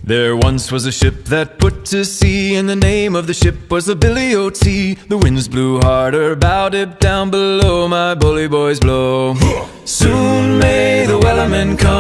There once was a ship that put to sea, and the name of the ship was the Billy O.T. The winds blew harder, bowed it down below, my bully boys blow. Soon may the wellerman come.